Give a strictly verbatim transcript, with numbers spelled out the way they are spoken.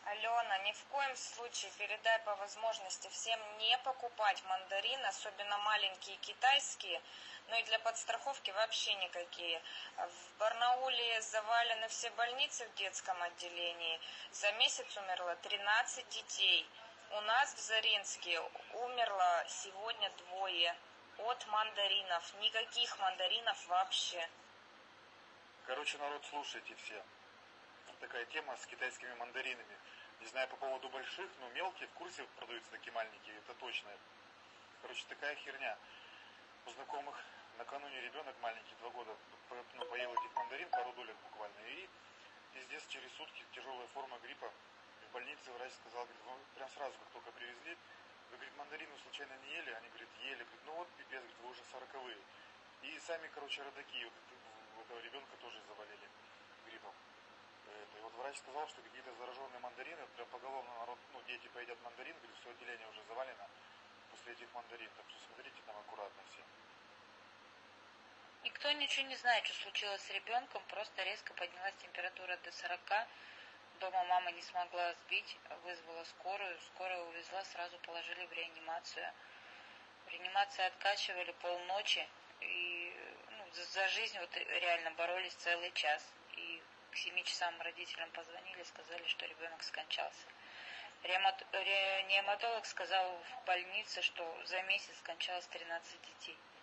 Алена, ни в коем случае передай по возможности всем не покупать мандарин, особенно маленькие китайские, ну и для подстраховки вообще никакие. В Барнауле завалены все больницы в детском отделении. За месяц умерло тринадцать детей. У нас в Заринске умерло сегодня двое от мандаринов. Никаких мандаринов вообще. Короче, народ, слушайте все. Такая тема с китайскими мандаринами. Не знаю по поводу больших, но мелкие в курсе продаются такие маленькие, это точно. Короче, такая херня. У знакомых накануне ребенок маленький, два года, ну, поел этих мандарин, пару долек буквально, и пиздец, через сутки тяжелая форма гриппа. В больнице врач сказал, говорит, ну, прям сразу, как только привезли, вы, говорит, мандарину случайно не ели? Они говорят, ели. Говорит, ну вот, пипец, говорит, вы уже сороковые. И сами, короче, родаки, вот у этого ребенка тоже заболели гриппом. Это, и вот врач сказал, что какие-то зараженные мандарины, прям поголовно народ, ну, дети поедят мандарин, говорит, все отделение уже завалено после этих мандарин. Так что смотрите там аккуратно все. Никто ничего не знает, что случилось с ребенком, просто резко поднялась температура до сорока. Дома мама не смогла сбить, вызвала скорую, скорая увезла, сразу положили в реанимацию. В реанимации откачивали полночи, и ну, за, за жизнь вот реально боролись целый час. И к семи часам родителям позвонили, сказали, что ребенок скончался. Реаниматолог сказал в больнице, что за месяц скончалось тринадцать детей.